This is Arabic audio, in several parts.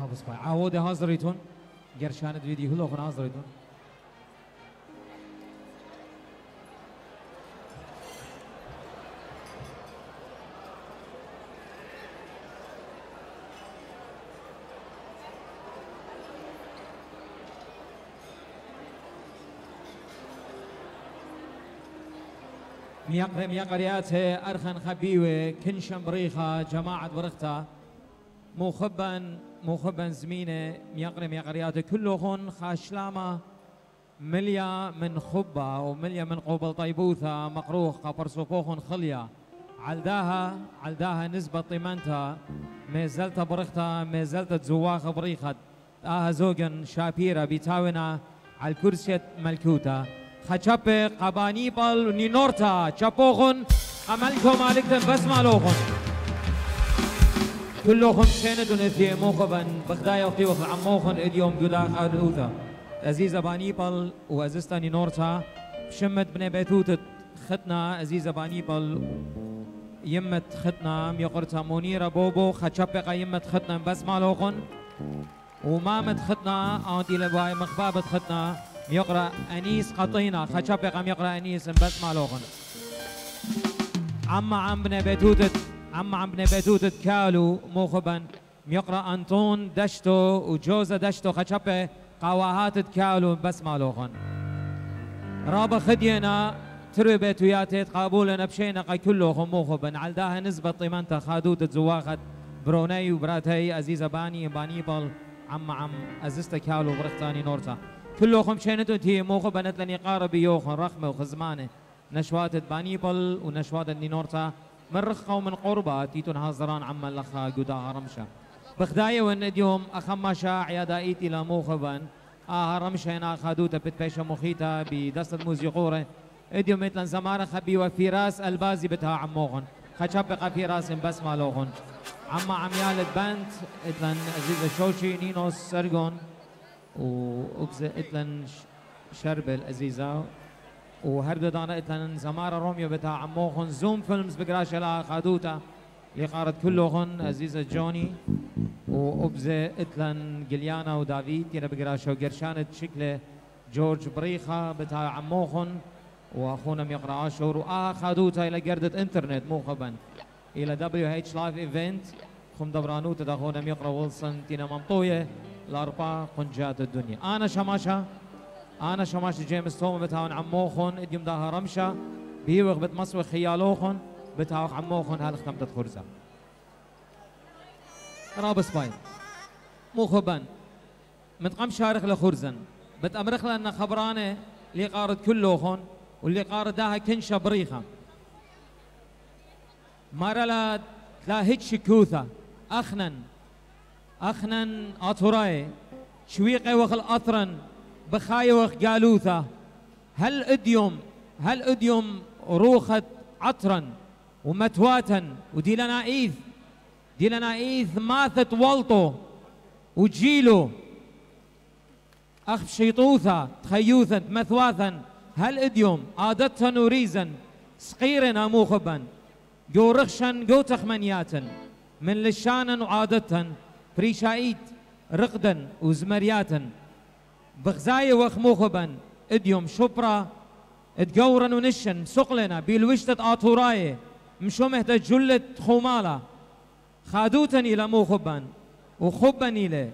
بسباي عودة هازريتون قرشانة فيديو هلو خن هازريتون ميقرياته أرخن خبيوة كنشم بريخة جماعة برختة مخبا زمينة ميقرياته كلهن خاشلامة مليا من خبة ومليا من قبل طيبوثة مقروخ قبرصوفوخن خليا علداها نسبة طيمنتها مازلت برختة مازلت زواخ بريخة زوجن شابيرة بيتاونا على الكرسي ملكوتة خشبة قبانيبل نينورتا شابوخن عملكم عليكم بس مالوخن كلهم شندون في موخبن بخدايا وطيوخ عموخن اليوم جدا خادوتا عزيزة بانيبل وعزيزتا نينورتا شمت بني بيتوت ختنا عزيزة بانيبل يمت ختنا ميقرتا منيرة بوبو خشبة يمت ختنا بس مالوخن ومامت ختنا أنتي لباي مخبابت ختنا يقرأ أنيس قطينا خشبة قام يقرأ أنيس بس مالوخن عم بن بيتوتت كالو موخبا يقرأ أنطون دشتو وجوزة دشتو خشبة قواهات كالو بس مالوخن رابا خدينا تروي بيتوياتت قابولنا بشينا قاي كلهم موخبا علداها نسبة طيمانتا خادوت زواخت بروني وبراتي عزيزة بانيبل عم أزيستا كالو برختاني نورتا كلهم شينتو تي موخبا نتلني قاربي يوخن رخمة وخزمانة نشواتت بانيبل ونشواتت نينورتا من رخة ومن قربة تيتون هازران عما لخا قداها رمشة بخداية والنديوم أخماشا عيادائيتي لموخبا رمشة هنا خادوتا بتبيشة مخيطة بدست موزيقورة اديوم مثلا زمارة خبي وفيراس البازي بتها عموخن خشبقة فيراس بس مالوخن عما عميالة بنت اتلن عزيزة شوشي نينوس سرقون وأبز اتلن شربل عزيزة وهرب دانا اتلن زمارة روميو بتاع عموخن زوم فيلمز بقراش لها خادوتا لقارت كلهن عزيزة جوني وأبزة اتلن جليانا ودافيد ينا بقراشو قرشانة شكله جورج بريخة بتاع عموخن واخونا ميقرا اشهر خادوتا الى قردة انترنت موخبا الى WH لايف ايفنت خم دبرانوت اخونا ميقرا ويلسون تينا منطويه الاربعه قنجات الدنيا انا شماش جيمس توم بتاعون عموخن اديم داها رمشه بيوغ بتمسوخ خيالوخن بتاعوخ عموخن هالختم تدخرزه رابس باين موخبا متقم شارخ لخرزن بتامرخ لنا خبرانه اللي قارد كلوخن واللي قارداها كنشة بريخة مرلا لا هيك شكوثة أخنن أطراي شويقي وخل أطرن بخاي وخ قالوثة هل أديوم روخت عطرا ومتواتا ودي لنا إيث ماثت والطو وجيلو أخ شيطوثة تخيوثا مثواثا هل اديوم عادتن وريزن صقيرنا موخبا جو رخشن جو تخمنياتن من لشانا وعادتن بريشايت رقدا وزمرياتن بغزاية وخ موخبا اديوم شبرا اتقورن ونشن سقلنا بيلوشتة آطوراي مشومهت جلة خومالا خادوتن إلى موخبا وخبا إلى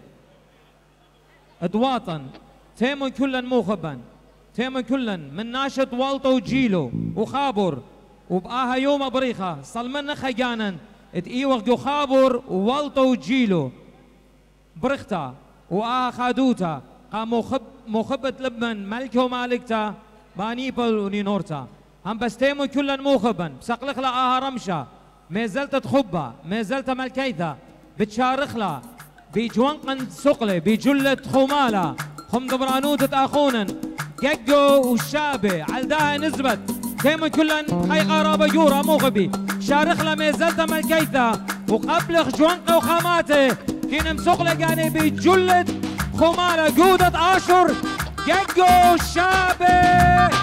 ادواطن تيمون كلن موخبا تيمون كلن من ناشط والطو وجيلو وخابر وبقاها يوم بريخة صلمنا خيانا اتقيوغ جو خابر ووالطو وجيلو برختا وآها خادوتا قام مخبت لبن ملكه ومالكتا بانيبل ونينورتا هم بس تيمون كلن موخبا بسقلخ لا آها رمشة مازلت تخبة مازلت ملكيثة بتشارخلا بجوانقن سقلة بجلة خمالة خم دبرانوت تأخونا ججو والشابة علداها نزبت تيمون كلن خي قرابة جورا موخبي شارخلا مازلت ملكيثة وقبلخ جوانقة وخاماته كين مسقلة جاني بجلة خمالة جودة عاشر ججو الشابة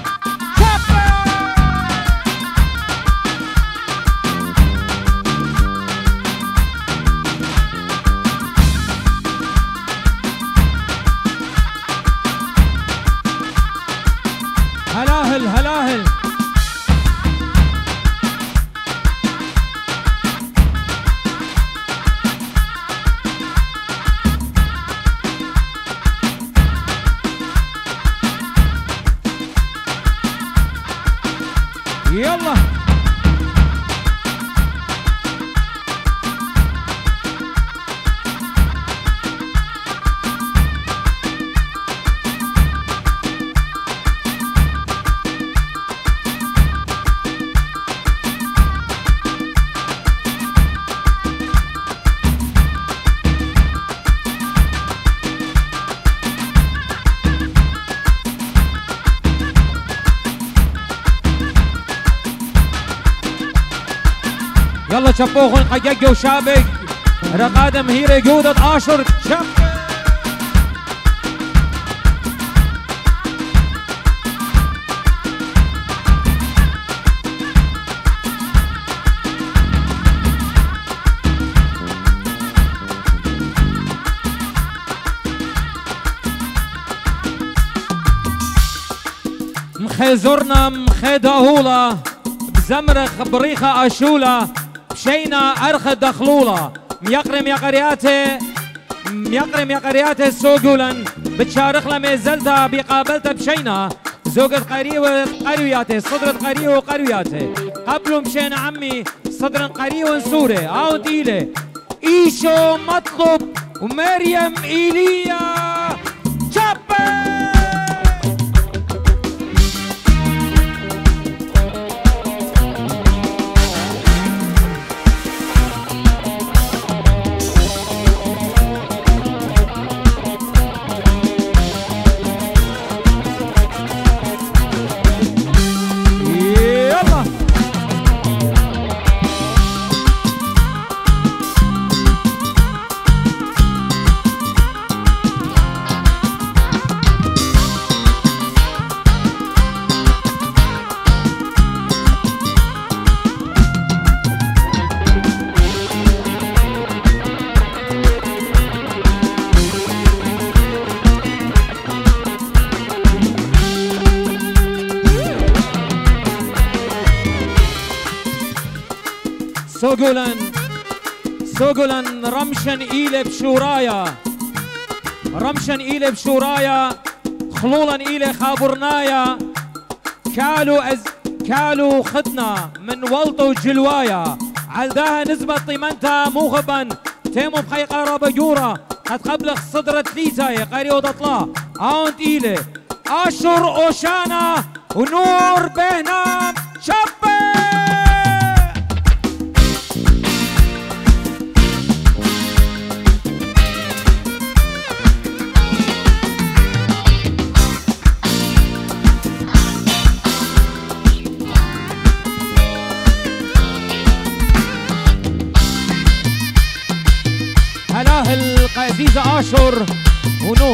يلا يلا شبوخن قيق وشابق رقادم هيري جودة آشر شب مخي زرنا مخي داهولا بزمرخ بريخة أشولا بشينا أرخ دخلولا ميقرم يقرياته سوقولا بتشارخ لما زلتا بقابلته بشينا زوجة قريوة قرياته صدرة قريوة وقرياته قبل مشينا عمي صدر قريوة سوري أو ديلة إيشو مطلب ومريم إيليا شابة سوغولن رمشن إيلي بشورايا خلولن إيلي خابرنايا كالو خدنا من ولطو جلوايا عالداها نسبة طيمنتا موخبا تيمو بخي قرابة جورا قد قبلخ صدرت ليتاي قريو دطلا عاوند إيلي آشر أوشانا ونور بهنام شابة القزيزة آشر ونور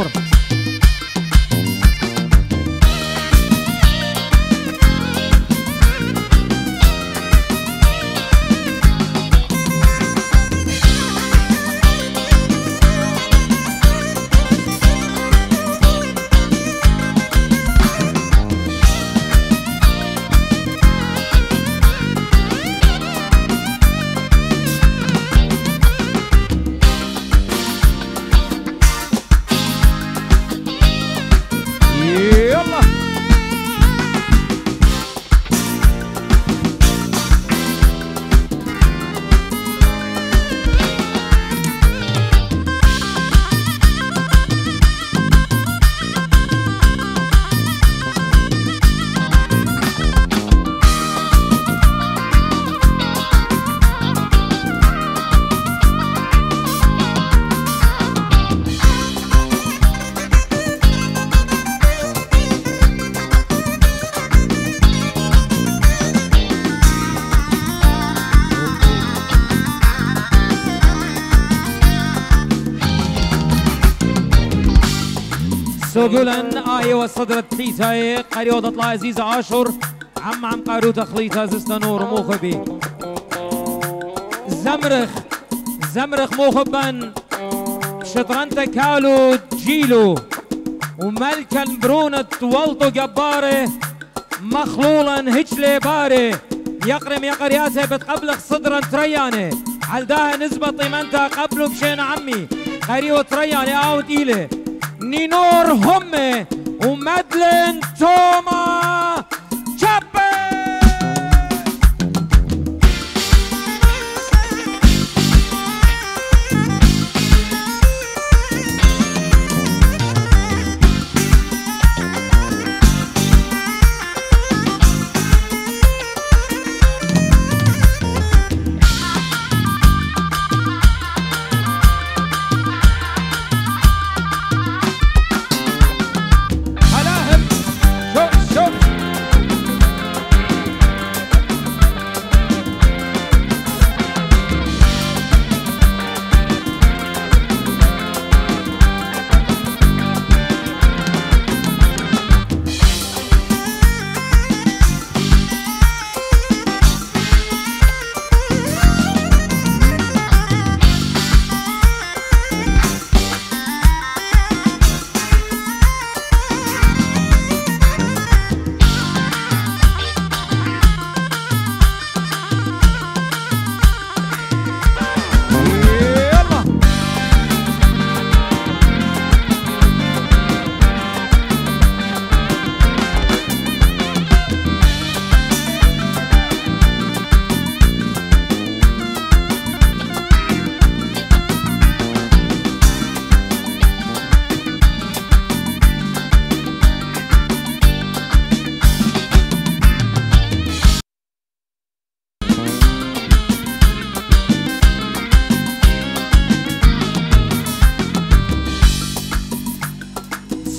سوغولن آيوة صدرت تليتاي قريو دطلا عزيزة عاشر عم قارو تخليتها زستا نور موخبي زمرخ موخبا شطرنت كالو جيلو وملكن برونة ولطو جباره مخلولا هجلي باره يقرم يقرياته بتقبلخ صدرا تريانه عالداها نسبة طيمنتا قبلو بشين عمي قريو تريانه اوت إيله نينور همه ومدلن توما شابه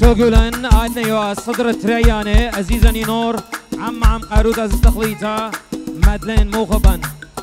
سوغولن آدنا يوا صدر ترياني عزيزا نور عم قاروت از تخليطا مدلين موخبا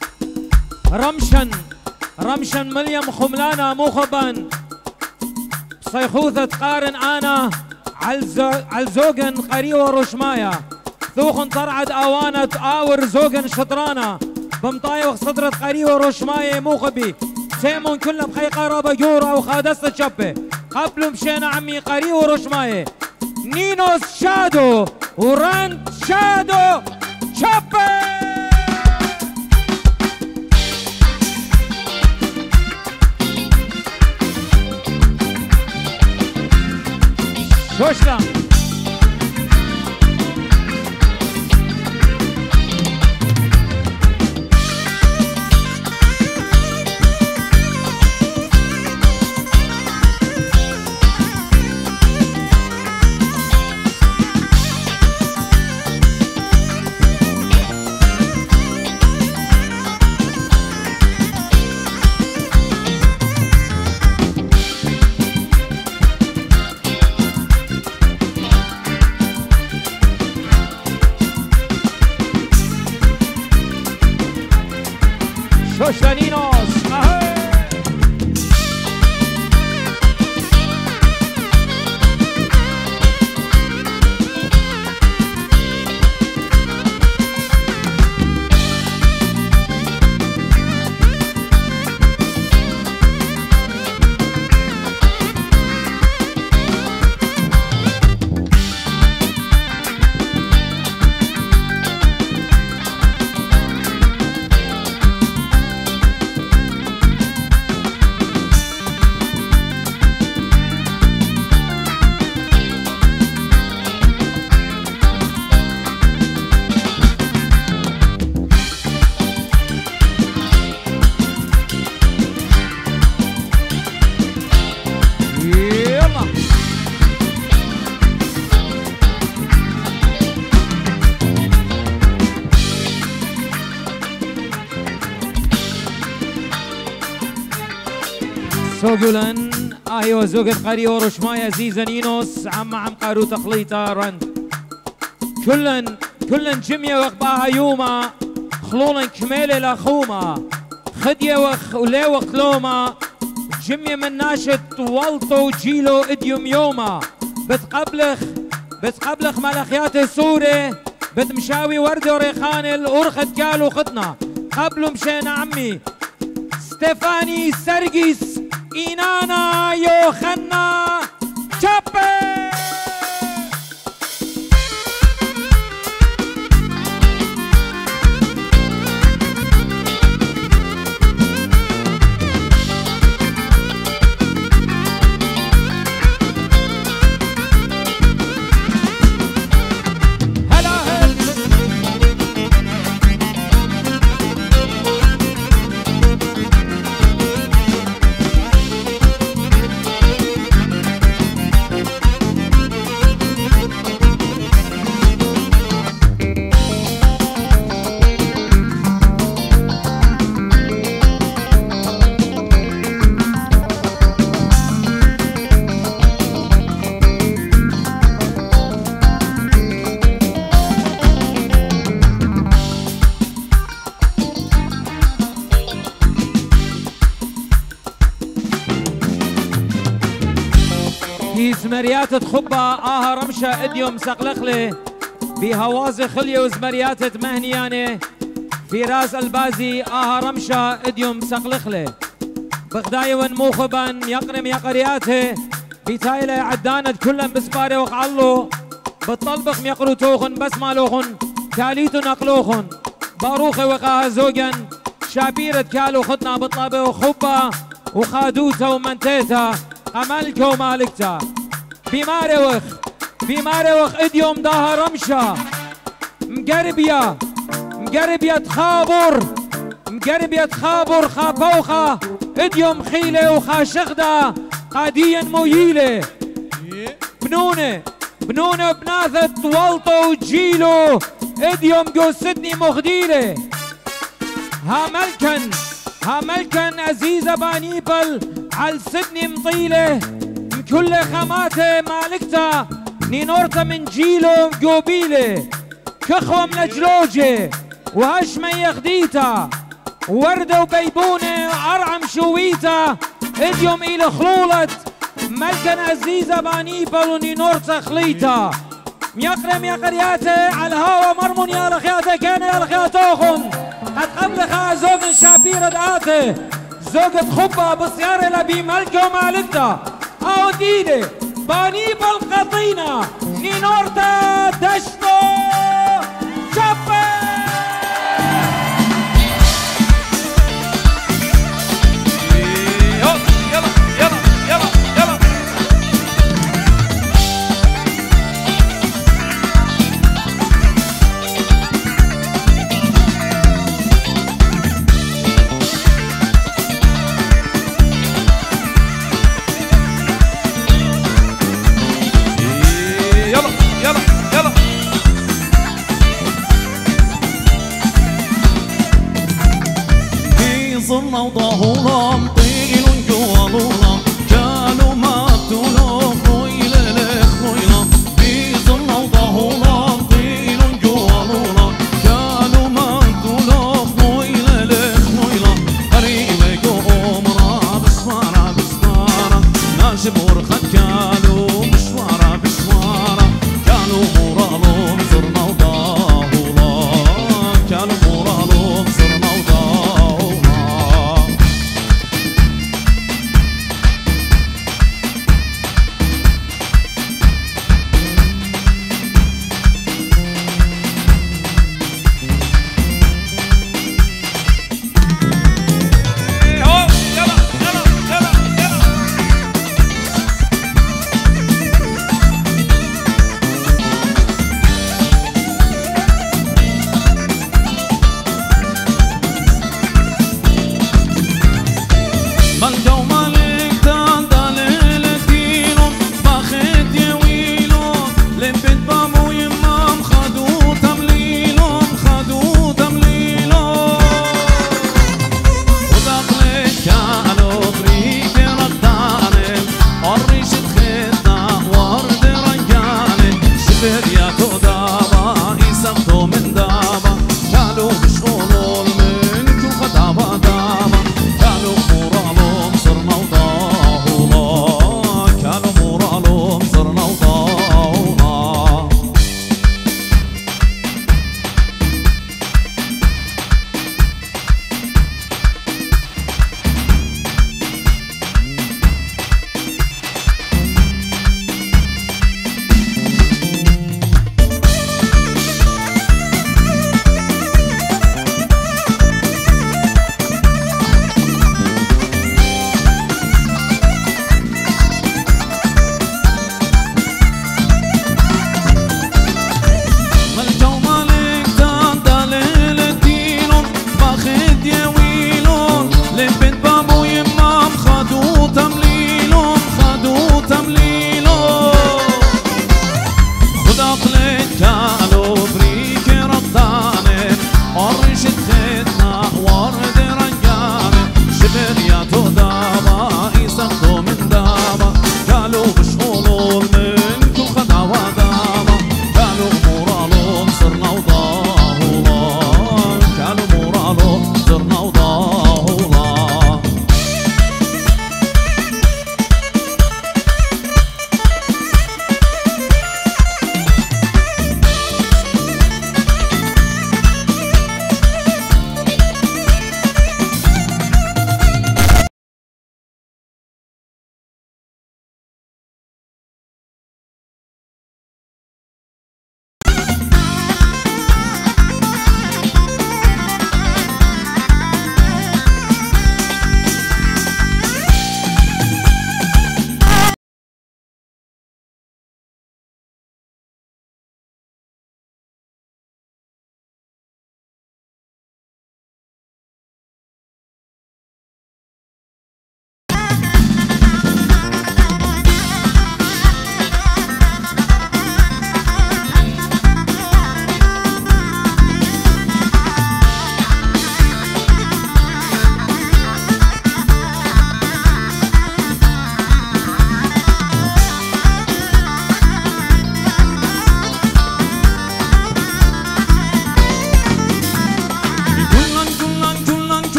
رمشن مليم خملانا موخبا صيخوثة قارن انا عالزوغن قري ورشمايا ثوخن طرعد اوانة آور زوغن شطرانا بمطايا وصدرت قري ورشمايا موخبي سيمون كلهم خي قرابة جورا وخادست شبه قبل مشينا عمي قري ورشمايا نينوس شادو وراند شادو شبه شوشلا Shoshaninos, سوغولن ايوه زوج القري ورشمايا زيزانينوس عم قارو تخليطه رند كلن جمية وقباها يوما خلولن كميلة لخوما خدية ولي وخلوما جمية من ناشط والطو جيلو اديوم يوما بتقبلخ ملخيات السوري بتمشاوي ورد وريخان الأرخد كالو خطنا قبلو مشينا عمي ستيفاني سرجيس إينانا يوخنا تشابي زمريات تخبة رمشة اديوم سقلخلي بهوازي خلية وزمريات مهنيانة في راس البازي رمشة اديوم سقلخلي بغداي ونموخبا يقرم يقرياته بتايلة عدانت كلن بسباري وقعلو بالطلبخ يقرو توخن بس مالوخن كاليتو نقلوخن باروخي وقاها زوجن شابيرة كالو خطنا بطلبه وخبة وخادوتا ومنتيتا أملكا ومالكتا بماري وخ اديوم داها رمشة مقربية تخابر خابوخة اديوم خيلة وخاشخدة قاديا مويلة بنونة بناثة والطو وجيلو اديوم جو سدني مخديلة ها ملكن عزيزة بانيبل عال سدني مطيلة كل خاماته مالكته نينورته من جيلو جوبيله كخوة من جلوجه وهشمة يخديته وردة وبيبونة وأرعم شويته اديوم إلى خلولة ملكن عزيزة بانيبل ونينورته خليته ميقرم يا قرياته على الهوا مرمون يا لخياته كان يا لخياتوخن قد قبلها زوج شابير دعاته زوجة خبة بصيارة لبي ملكة ومالكته أو ديدي بانيبل قطينة نينورته دشتو شابة صرنا وضاهولهم طيل جوالونا كانوا ماتولو خويلة لخويلة بيصرنا وضاهولهم طيل جوالونا كانوا ماتولو خويلة لخويلة قريبة قومنا بسوارة بسوارة ناشب ورخد كانوا بشوارة بشوارة كانوا مرالهم صرنا وضاهولا كانوا مرالهم صرنا وضاهولا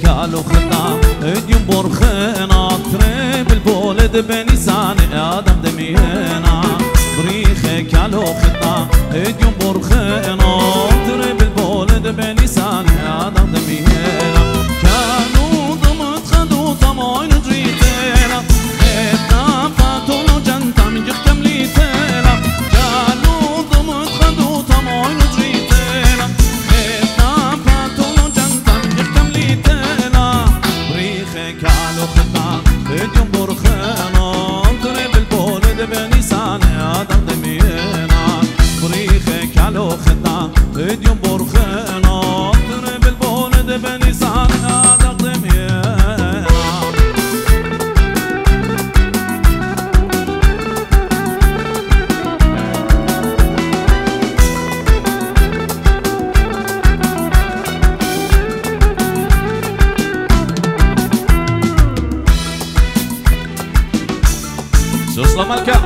كالو خدام اديم برخنا تريب البولد بنيسان ادم دمينا بريخ كالو خدام اديم برخنا تريب البولد بنيسان ادم دمينا كانوا ضمت خدو طمعين جريتنا خدنا فاتولو جنتا من جختم ليتنا كانوا ضمت خدو طمعين جريتنا خدنا فاتولو جنتا من جختم ليتنا بريخ كالو خدنا اديم برخنا تريب البولد بنيسان ادم دمينا بريخ كالو خدنا اديم برخنا تريب البولد بنيسان ادم دمينا سوس لملكة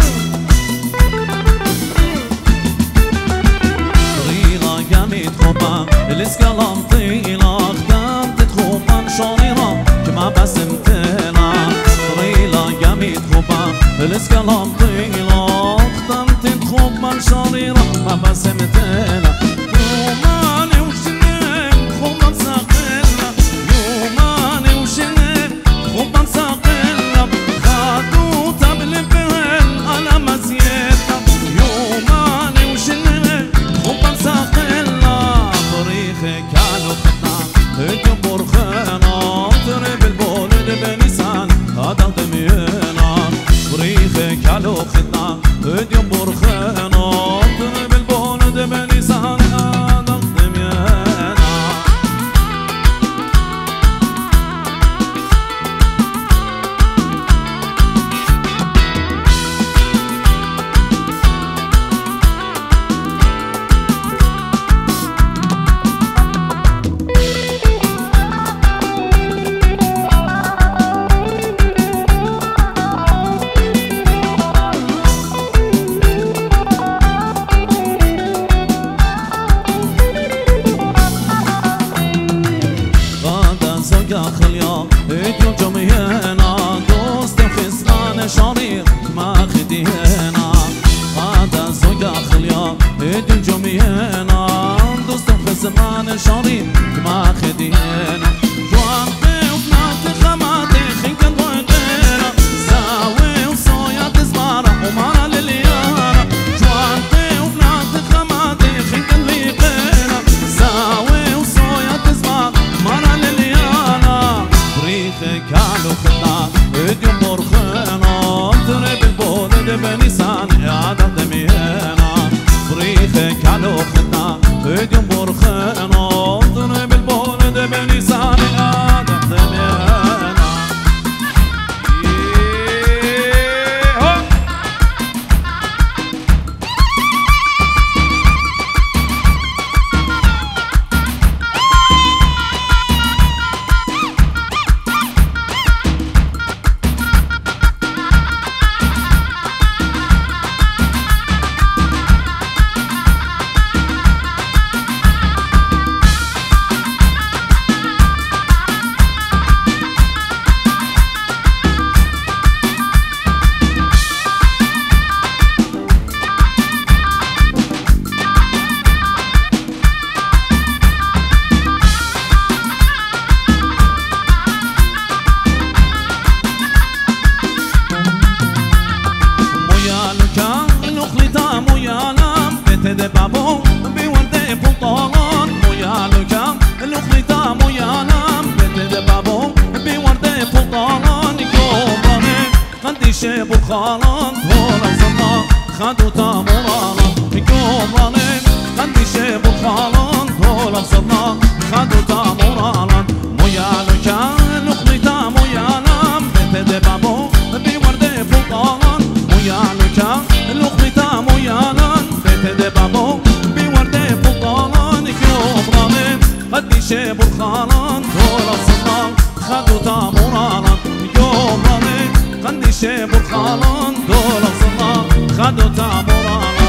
طريلة قامت خوبا الاسكالام طيلة خدام تتخوبا شانيرا كما بسمتنا طريلة قامت خوبا الاسكالام طيلة خدام تتخوبا شانيرا ما بسمتنا يوماني وشنين خوبا ساقلنا يوماني وشنين خوبا ساقلنا خادو تبلي بهن انا مزيتنا يوماني وشنين خوبا ساقلنا طريقي كانوا خدنا اديم برخنا تريب البولد بنيسان هذا دمينا طريقي كانوا خدنا اديم برخنا تريب البولد بنيسان هذا دمينا خليا اديم جميعنا دوست خسران شرير ما خدينا هذا زوجة خليا اديم جميعنا دوست خسران شرير ما خدينا جوان بيوتنا خماتي خنكن ضيقنا ساوي وصويا تزمارة ومارا لليانا جوان بيوتنا خماتي خنكن ضيقنا ساوي وصويا تزمارة مارا لليانا بريخ كالو خدنا اديم برخنا تريب البولد بنيسان ادم دمينا بريخ كالو خدنا اديم برخنا تريب البولد بنيسان ادم دمينا de babo biwante pultalan moyaluka lukhita moyalam bete de babo biwante pultalan yomane qandishe bukhalan hola zama khadu tamurala yomane qandishe bukhalan hola zama khadu tamurala moyaluka lukhita moyalam bete de babo biwante pultalan moyaluka lukhita moyalam de babo biwarte pultalan yomane qandishe bukhalan hola zama khadu tamurala yomane qandishe bukhalan hola zama khadu tamurala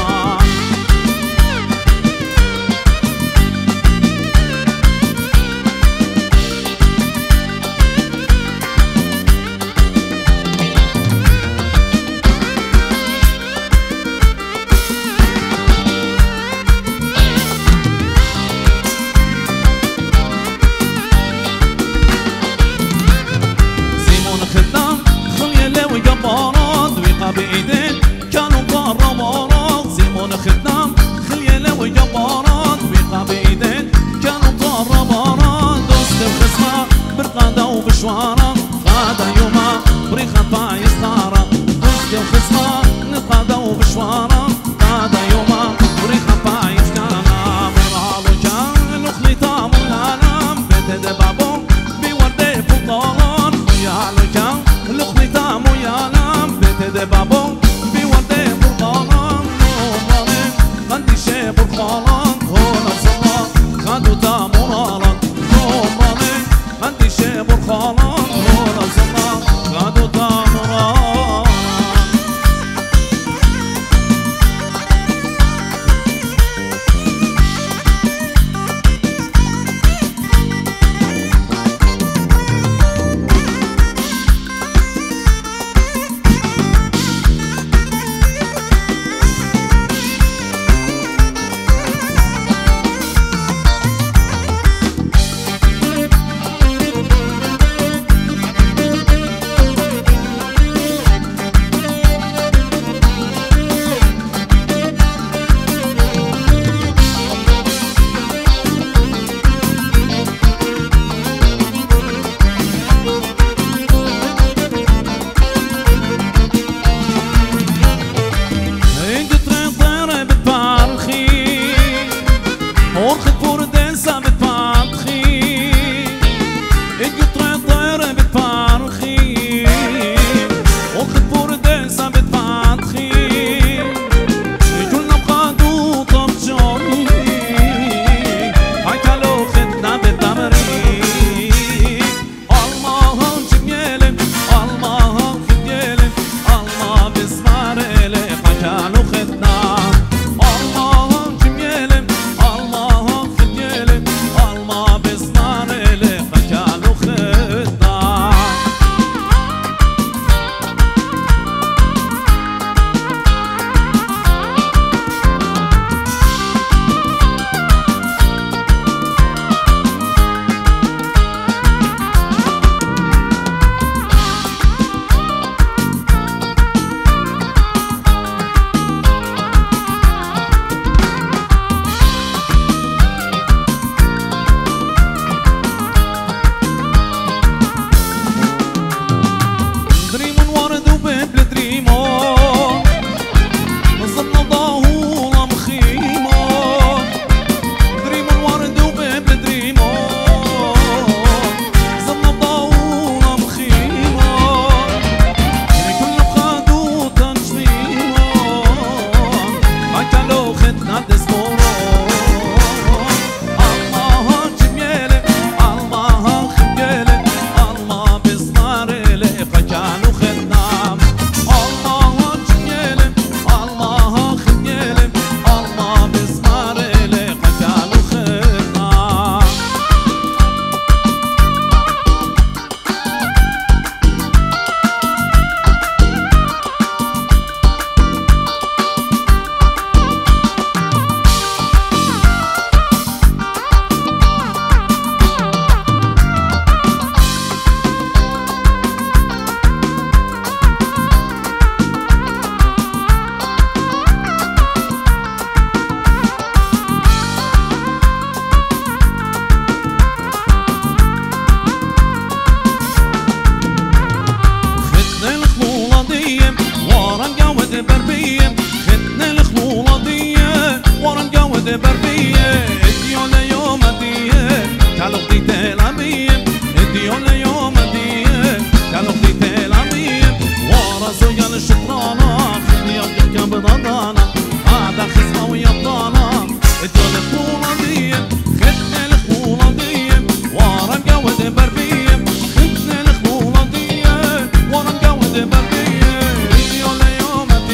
بشوارا غادا يوما بريخة باي ستارا دوستي وخصما نتغادا وبشوارا غادا يوما بريخة باي ستارا مرالو كان وخليطا مولانا بيت بابو بوردي فوطان ويالو كان وخليطا مولانا بيت بابو بوردي فوطان نوماني غندي شيب الخالان هونا صلا خدو تا مورالا نوماني غندي شيب الخالان هونا صلا خدو تا مورالا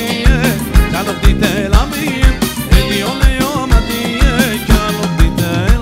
Tell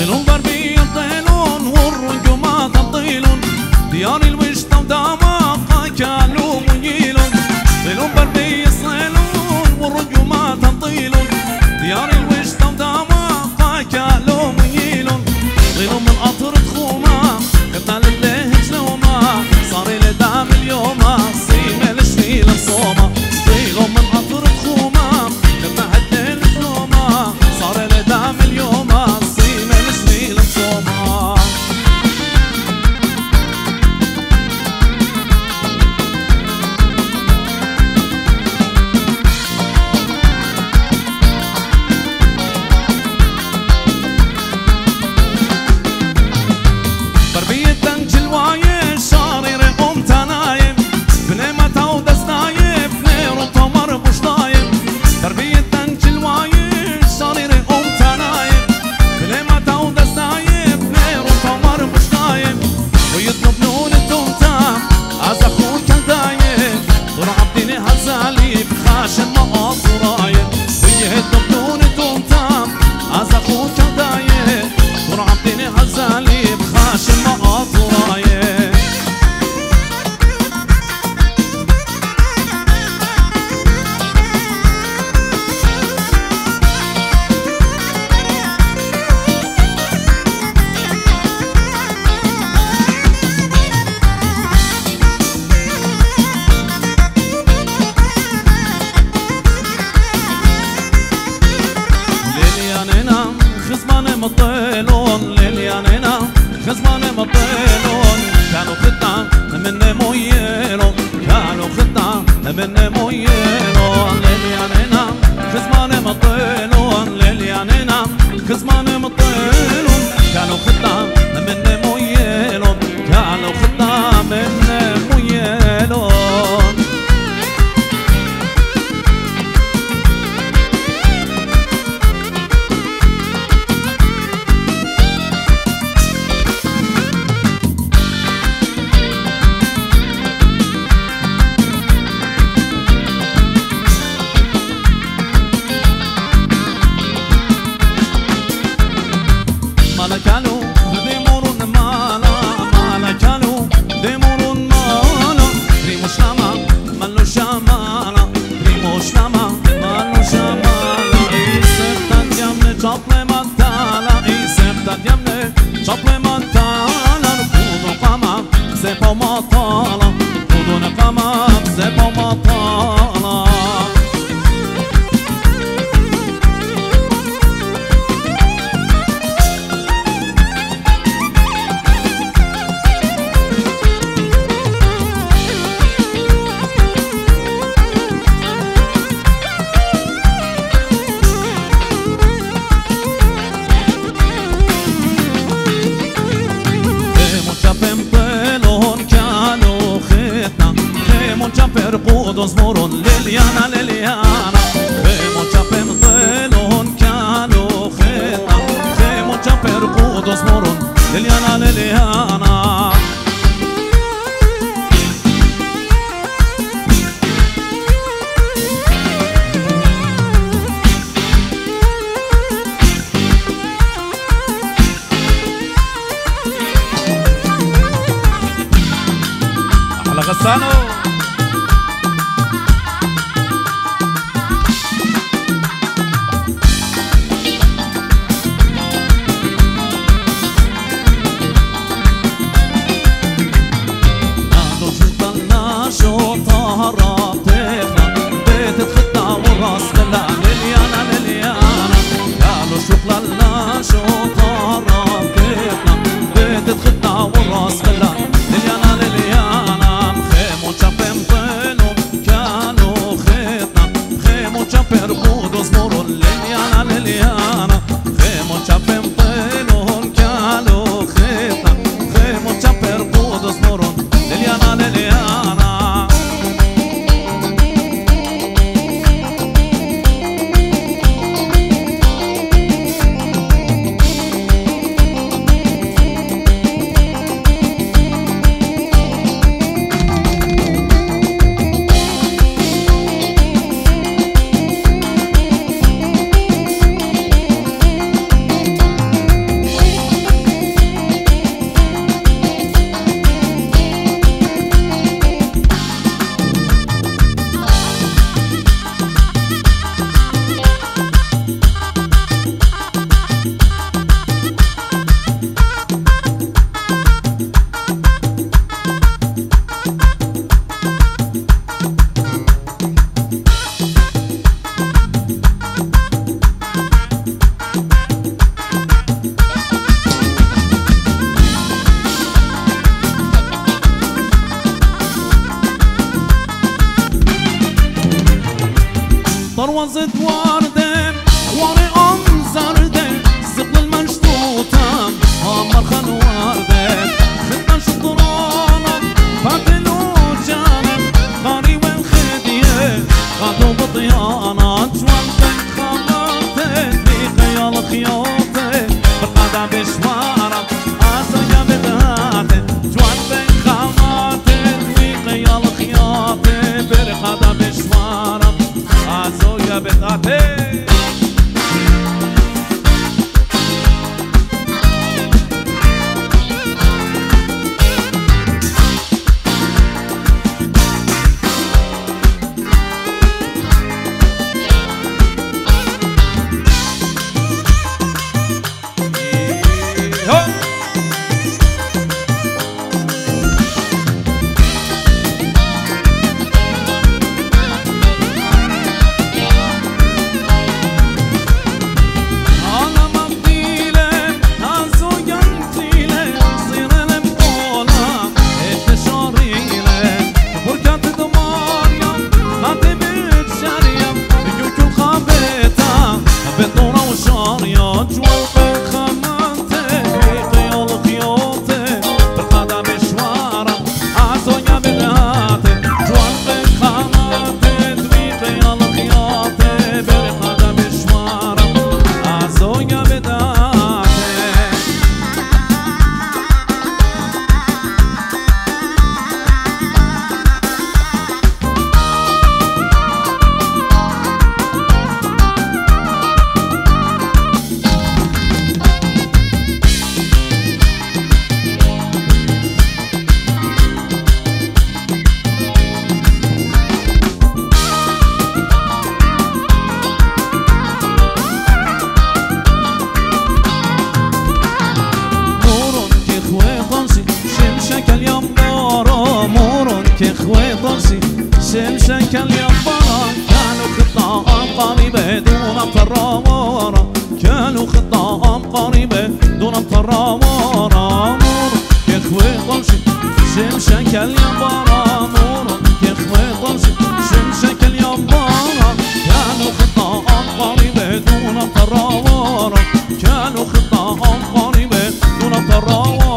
طيلون بربي طيلون والرجومات طيلون ديار الوشطة ودماغها كالو ميلون طيلون بربي صيلون والرجومات طيلون ديار الوشطة ودماغها كالو ميلون طيلون من قطر تخومة قطع لله جلومة صار لي دام اليوم صيمة لشفيل الصومة طيلون من قطر تخومة قطع لله جلومة صار لي دام اليوم صيمة لشفيل الصومة صد واردن واري انزردن زبل المشطوطة عمر خان واردن خدنا شطرانا فاتلو جانب خاري والخدية قادو بطيانا جوانتك خاماتك في خيال خياطك بالقادة بشوارك عسايا بدهاتك جوانتك خاماتك في خيال خياطك بالقادة بشوارك عسايا بدهاتك شمشك اليمبارة كانوا خطاء قريبة دون الطراورة كانوا خطاء قريبة دون الطراورة مور كخوي طمشي شمشك اليمبارة مور كخوي طمشي شمشك اليمبارة كانوا خطاء قريبة دون الطراورة كانوا خطاء قريبة دون الطراورة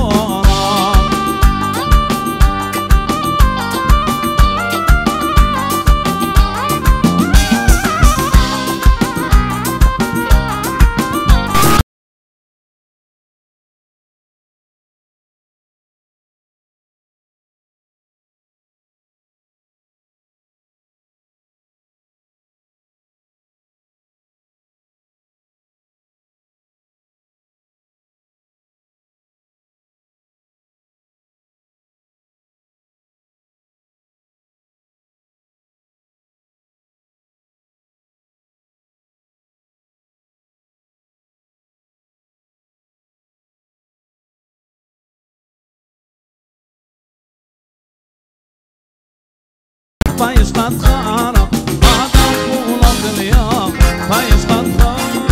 بايش قد خارق بعد طول الدنيا بايش قد خارق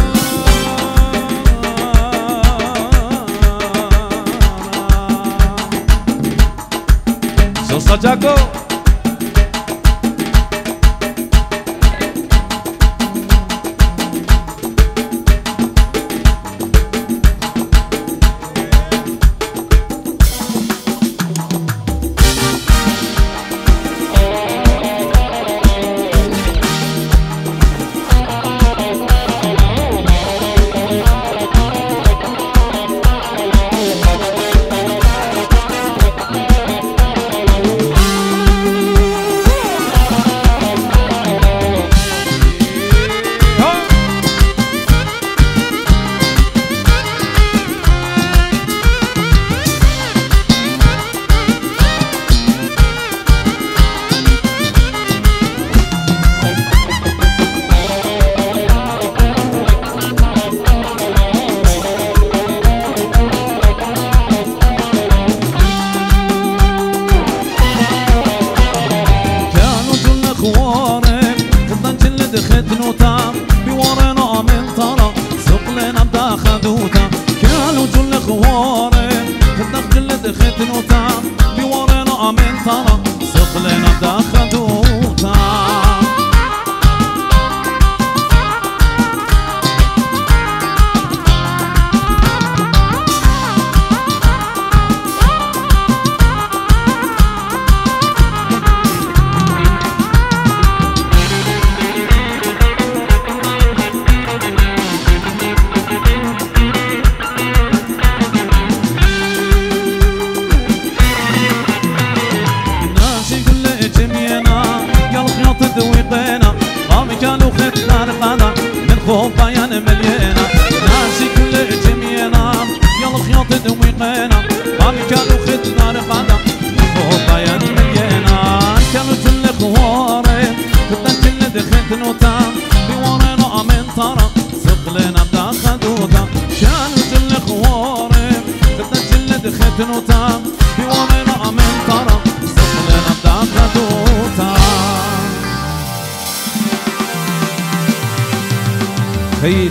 Sosa Jaco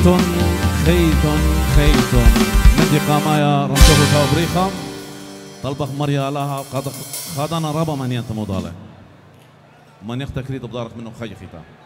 خيت ندي قامايا رمتوه تابريخا طلبخ مريا لها خدنا ربا من ينتمو ضاله من يختكريد بدارك منه خي خيتا